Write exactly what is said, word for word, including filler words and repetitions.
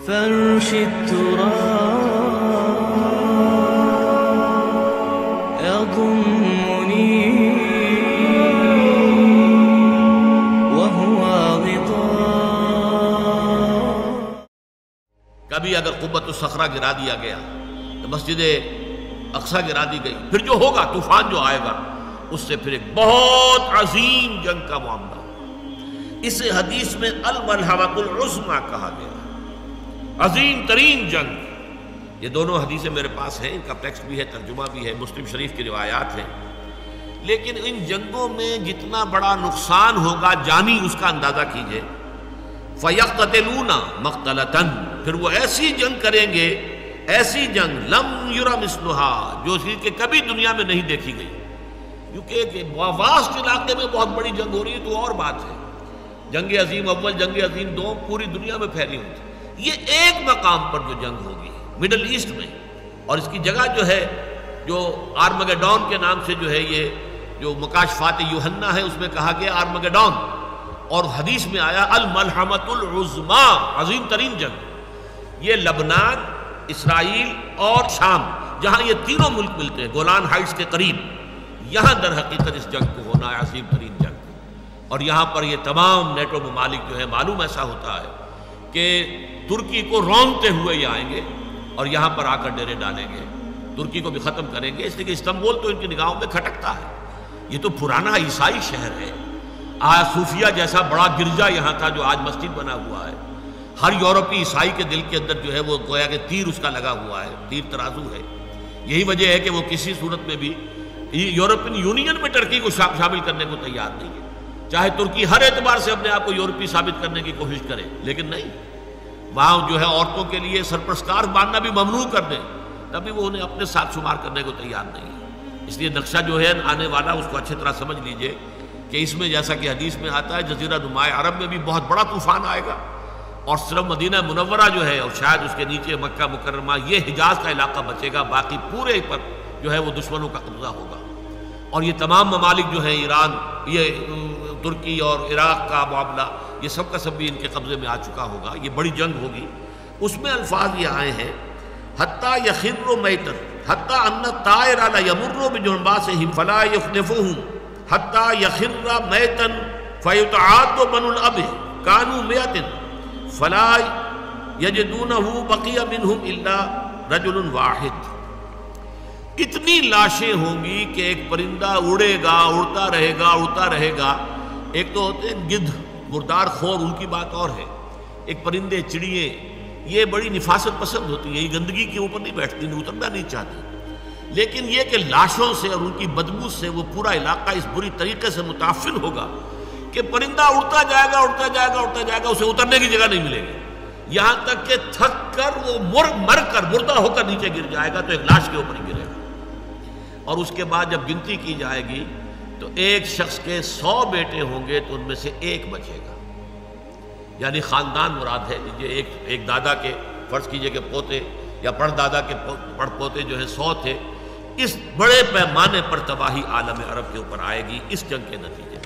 فرش التراب يضمني وهو غطاء. کبھی اگر قبۃ الصخرہ گرا دیا گیا تو مسجد اقصی گرا دی گئی، پھر جو ہوگا طوفان جو آئے گا اس سے پھر ایک بہت عظیم جنگ کا معاملہ. اسے حدیث میں الملحمۃ العظمیٰ کہا گیا، عظیم ترین جنگ. یہ دونوں حدیثیں میرے پاس ہیں، ان کا ٹیکسٹ بھی ہے، ترجمہ بھی ہے، مسلم شریف کی روایات ہیں. لیکن ان جنگوں میں جتنا بڑا نقصان ہوگا جانی اس کا اندازہ کیجئے. فَيَقْتَتِلُونَ مَقْتَلَةً، پھر وہ ایسی جنگ کریں گے، ایسی جنگ لم یرا مثلھا، جو کہ کبھی دنیا میں نہیں دیکھی گئی. کیونکہ ایک واسٹ علاقے میں بہت بڑی جنگ ہو رہی ہے تو اور بات ہے. جنگ عظیم اول، جنگ عظیم دوم پوری دنیا میں پھیلی ہوئی تھی. یہ ایک مقام پر جو جنگ ہوگی مڈل ایسٹ میں، اور اس کی جگہ جو ہے جو آرمگیڈون کے نام سے جو ہے یہ جو مکاشفات یوحنا ہے اس میں کہا گیا آرمگیڈون، اور حدیث میں آیا الملحمۃ العظمیٰ، عظیم ترین جنگ. یہ لبنان، اسرائیل اور شام، جہاں یہ تینوں ملک ملتے ہیں گولان ہائٹس کے قریب، یہاں در حقیقت اس جنگ کو ہونا ہے، عظیم ترین جنگ. اور یہاں پر یہ تمام نیٹو ممالک جو ہے، معلوم ایسا ہوتا ہے کہ ترکی کو رونتے ہوئے یہ آئیں گے اور یہاں پر آ کر ڈیرے ڈالیں گے، ترکی کو بھی ختم کریں گے. اس لیے کہ استنبول تو ان کی نگاہوں میں کھٹکتا ہے. یہ تو پرانا عیسائی شہر ہے. آج صوفیہ جیسا بڑا گرجا یہاں تھا جو آج مسجد بنا ہوا ہے. ہر یورپی عیسائی کے دل کے اندر جو ہے وہ گویا کہ تیر اس کا لگا ہوا ہے، تیر ترازو ہے. یہی وجہ ہے کہ وہ کسی صورت میں بھی یورپین یونین میں ٹرکی کو شامل کرنے کو تیار نہیں ہے، چاہے ترکی ہر اعتبار سے اپنے آپ کو یورپی ثابت کرنے کی کوشش کرے. لیکن نہیں، وہاں جو ہے عورتوں کے لیے سرپرستار باندھنا بھی ممنوع کر دیں تبھی وہ انہیں اپنے ساتھ شمار کرنے کو تیار نہیں ہے. اس لیے نقشہ جو ہے آنے والا اس کو اچھی طرح سمجھ لیجئے کہ اس میں جیسا کہ حدیث میں آتا ہے جزیرہ نمائے عرب میں بھی بہت بڑا طوفان آئے گا، اور صرف مدینہ منورہ جو ہے اور شاید اس کے نیچے مکہ مکرمہ یہ حجاز کا علاقہ بچے گا، باقی پورے پر جو ہے وہ دشمنوں کا قبضہ ہوگا. اور یہ تمام ممالک جو ہیں ایران، یہ ترکی اور عراق کا معاملہ، یہ سب کا سب بھی ان کے قبضے میں آ چکا ہوگا. یہ بڑی جنگ ہوگی. اس میں الفاظ یہ آئے ہیں حتیٰ یخر میتا حتیٰ ان الطائر لیمر بجنباسہم فلا یخنفوہم حتیٰ یخر میتا فیتعاد بنو الاب کانوا مئۃ فلا یجدونہ بقی منہم الا رجل واحد. اتنی لاشیں ہوں گی کہ ایک پرندہ اڑے گا، اڑتا رہے گا، اڑتا رہے گا. ایک تو ہوتے ہیں گدھ، مردار خور، ان کی بات اور ہے. ایک پرندے، چڑیے، یہ بڑی نفاست پسند ہوتی ہیں، یہ گندگی کے اوپر نہیں بیٹھتی، نہیں اترنا نہیں چاہتی. لیکن یہ کہ لاشوں سے اور ان کی بدبو سے وہ پورا علاقہ اس بری طریقے سے متاثر ہوگا کہ پرندہ اڑتا جائے گا، اڑتا جائے گا، اڑتا جائے گا، اسے اترنے کی جگہ نہیں ملے گی، یہاں تک کہ تھک کر وہ مر مر کر مردہ ہو کر نیچے گر جائے گا تو ایک لاش کے اوپر ہی گرے گا. اور اس کے بعد جب گنتی کی جائے گی تو ایک شخص کے سو بیٹے ہوں گے تو ان میں سے ایک بچے گا. یعنی خاندان مراد ہے. ایک ایک دادا کے فرض کیجئے کہ پوتے یا پڑ دادا کے پڑ پوتے جو ہے سو تھے. اس بڑے پیمانے پر تباہی عالم عرب کے اوپر آئے گی اس جنگ کے نتیجے